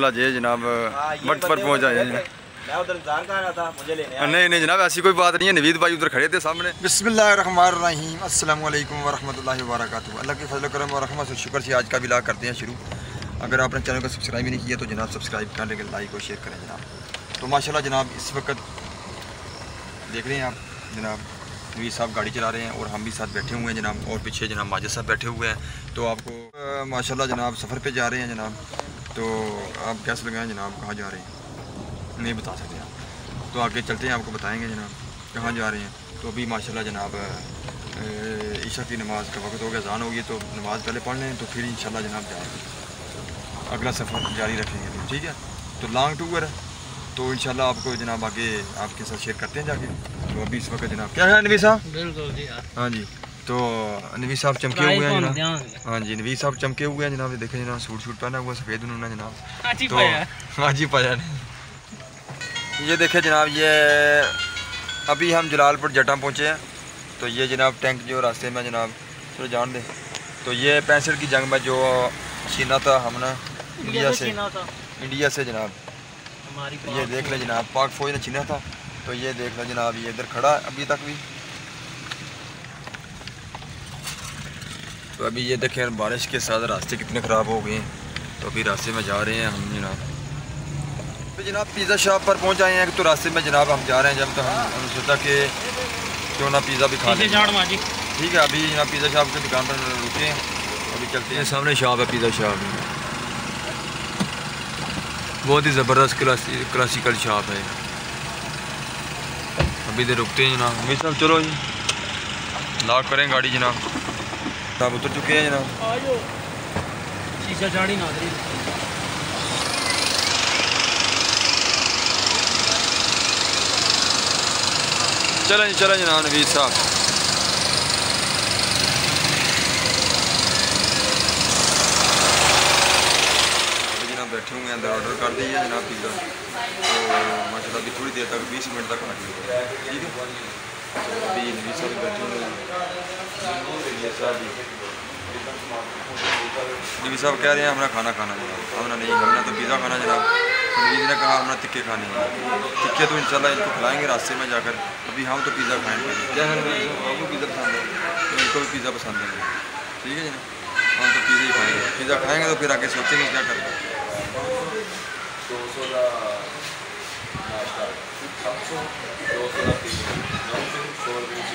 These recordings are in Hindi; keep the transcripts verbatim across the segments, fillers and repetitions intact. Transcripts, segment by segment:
बिल्कुल आज जनाब वक्त पर पहुँच जाए। मैं उधर इंतजार कर रहा था, मुझे लेने नहीं नहीं जनाब ऐसी कोई बात नहीं है, नवीद भाई उधर खड़े थे सामने। बिस्मिल्लाहिर्रहमानिर्रहीम, अस्सलामु अलैकुम वरहमतुल्लाहि वबरकातुहू। अल्लाह के फजल करम और रहमत से शुक्र से आज का व्लॉग करते हैं शुरू। अगर आपने चैनल को सब्सक्राइब नहीं किया तो जनाब सब्सक्राइब कर लेंगे, लाइक और शेयर करें जनाब। तो माशाल्लाह जनाब इस वक्त देख रहे हैं आप जनाब नवीद साहब गाड़ी चला रहे हैं और हम भी साथ बैठे हुए हैं जनाब, और पीछे जनाब माजिद साहब बैठे हुए हैं। तो आपको माशाल्लाह जनाब सफ़र पे जा रहे हैं जनाब। तो आप कैसे लगाएं जनाब, कहाँ जा रहे हैं नहीं बता सकते आप, तो आगे चलते हैं आपको बताएंगे जनाब कहाँ जा रहे हैं। तो अभी माशाल्लाह जनाब ईशा की नमाज़ का वक्त हो गया, अज़ान होगी तो नमाज़ पहले पढ़ लें तो फिर इंशाल्लाह जनाब जा अगला सफ़र जारी रखेंगे। ठीक है, तो लॉन्ग टूर है तो इंशाल्लाह आपको जनाब आगे आपके साथ शेयर करते हैं जाके। तो अभी इस वक्त जनाब क्या है नवीद साहब? बिल्कुल जी हाँ जी। तो नवीद साहब चमके हुए हैं जनाब। हाँ जी नवीद साहब चमके हुए हैं जनाब, देखें जनाब सूट शूट पहना हुआ सफ़ेद उन्होंने जनाब। तो हाँ जी पाया ये देखें जनाब, ये अभी हम जलालपुर जटा पहुँचे हैं। तो ये जनाब टैंक जो रास्ते में जनाब चलो जान दें, तो ये पैंसठ की जंग में जो छीना था हमने इंडिया से इंडिया से जनाब, ये देख लें जनाब पाक फौज ने छीना था। तो ये देख लें जनाब ये इधर खड़ा अभी तक भी। तो अभी ये देखें बारिश के साथ रास्ते कितने ख़राब हो गए हैं। तो अभी रास्ते में जा रहे हैं हम जनाब। तो जनाब पिज़्ज़ा शॉप पर पहुंच आए हैं। तो रास्ते में जनाब हम जा रहे हैं जब, तो हम हम सोचा कि क्यों ना पिज़्ज़ा भी खा लें। ठीक है, अभी जनाब पिज़्ज़ा शॉप की दुकान पर रुके हैं, अभी चलते हैं। सामने शॉप है पिज़्ज़ा शॉप, बहुत ही ज़बरदस्त क्लासिकल शॉप है। अभी इधर रुकते हैं जनाब। अभी साहब चलो जी लॉक करें गाड़ी जनाब। साहब उतर चुके हैं जनाब। शीशा झाड़ी ना चलें जी चलें जनाब नवीद साहब। बैठे हुए हैं अंदर, ऑर्डर कर दिए जनाब पिज़्ज़ा। तो माशाल्लाह अभी थोड़ी देर तक बीस मिनट तक आ गई। ठीक है, तो अभी नवीद साहब बैठे हुए हैं। नवीद साहब कह रहे हैं हमारा खाना खाना जनाब, हमने नहीं हमने तो पिज़्ज़ा खाना जनाब। नवीद ने कहा हमारा तिक्के खाने हैं, तिक्के तो इंशाल्लाह इनको खिलाएंगे रास्ते में जाकर। अभी हम तो पिज़्ज़ा खाएँगे। क्या है नवीद साहब आपको पिज़्ज़ा पसंद है? तो इनको भी पिज़्ज़ा पसंद है। ठीक है जनाब, हम तो पिज़्ज़ा ही खाएँगे। पिज़्ज़ा खाएँगे तो फिर आगे सोचेंगे क्या करेंगे। दो सौ का नाश्ता, सात सौ दो सौ का पिज़्ज़ा, नौ सौ सौ रुपये की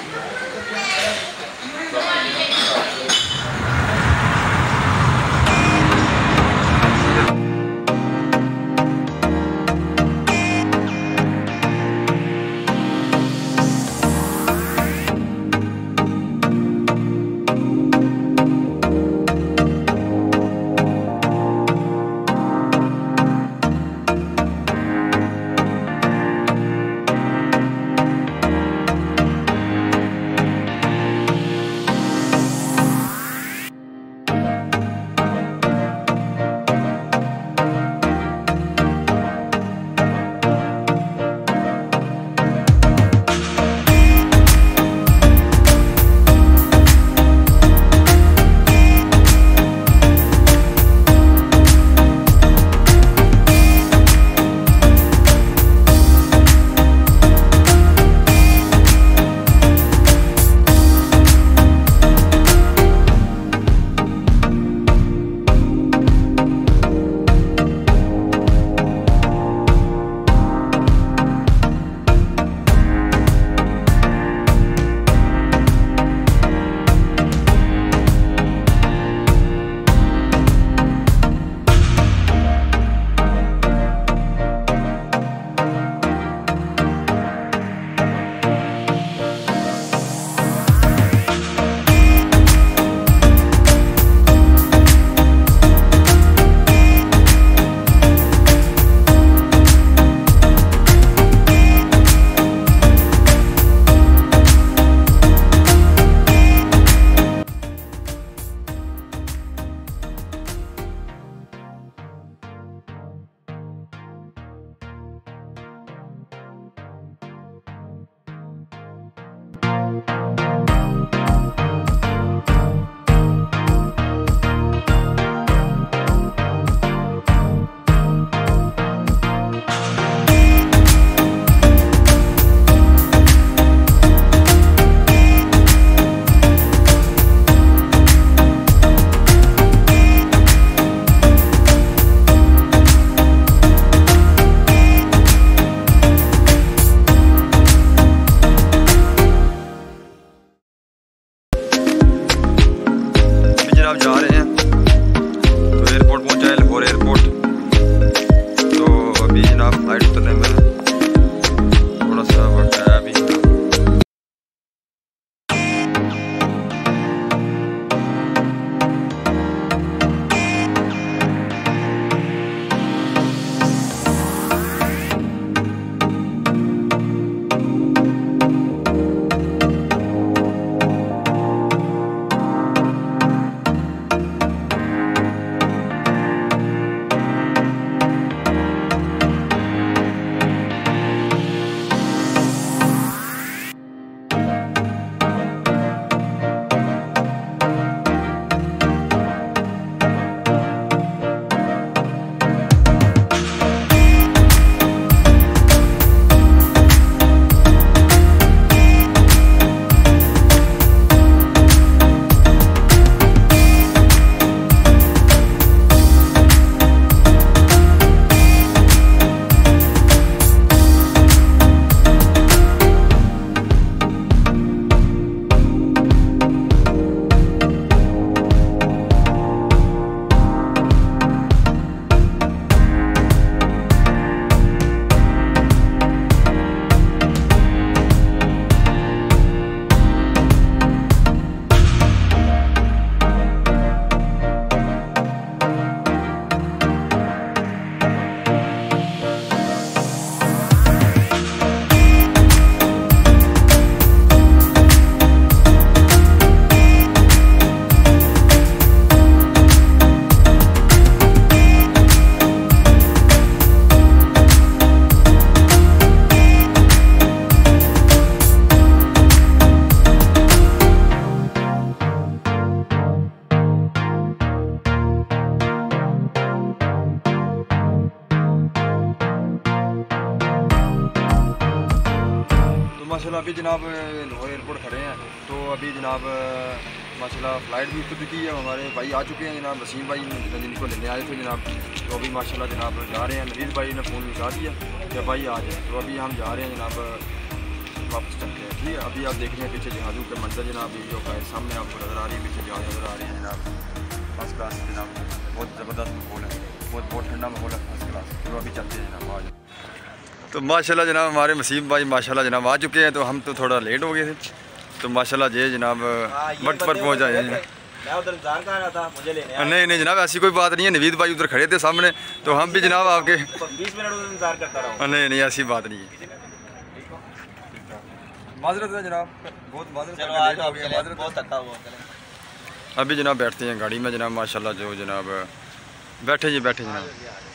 माशाल्लाह अभी जनाब लाहौर एयरपोर्ट खड़े हैं। तो अभी जनाब माशाल्लाह फ़्लाइट भी उतर चुकी है, हमारे भाई आ चुके हैं जनाब, वसीम भाई जिनको लेने आए थे जनाब। तो अभी माशाल्लाह जनाब जा रहे हैं, नवीद भाई ने फ़ोन लगा दिया कि भाई आ जाए। तो अभी हम जा रहे हैं जनाब, वापस चलते हैं। ठीक है, अभी आप देख रहे हैं पीछे जहाज़ों के मंजर जनाब, जो है सामने आपको नज़र आ रही है, पीछे जहाज़ नज़र आ रहे हैं जनाब। फर्स्ट क्लास जनाब, बहुत ज़बरदस्त माहौल है, बहुत बहुत ठंडा माहौल है, फर्स्ट क्लास। तो अभी चलते हैं जनाब आज। तो माशाल्लाह जनाब हमारे वसीम भाई माशाल्लाह जनाब आ चुके हैं। तो हम तो थोड़ा लेट हो गए थे, तो माशाल्लाह जे जनाब वक्त पर पहुँच जाए। मैं उधर इंतजार कर रहा था, मुझे लेने आया। नहीं नहीं जनाब ऐसी कोई बात नहीं है, नवीद भाई उधर खड़े थे सामने, तो हम भी जनाब आपके बीस मिनट उधर इंतजार करता रहा। नहीं नहीं ऐसी बात नहीं है, माजरत है जनाब, बहुत माजरत है, बहुत थका हुआ। अभी जनाब बैठते हैं गाड़ी में जनाब। माशाल्लाह जो जनाब बैठे जी बैठे जनाब।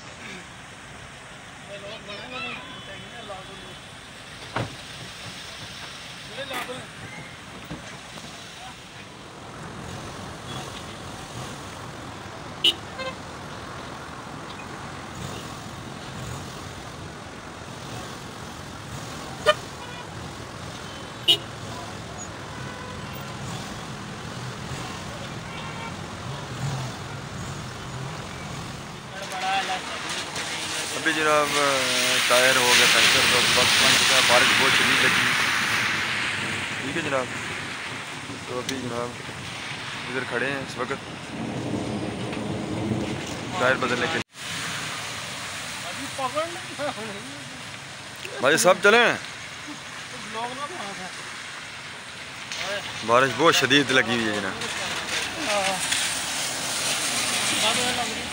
अभी जनाब टायर हो गया पंचर, तो बस बन चुका है, बारिश बहुत शदीद लगी। ठीक है जनाब, तो अभी जनाब इधर खड़े हैं इस वक्त टायर बदलने के लिए। भाई सब चले, बारिश बहुत शदीद लगी हुई है जनाब।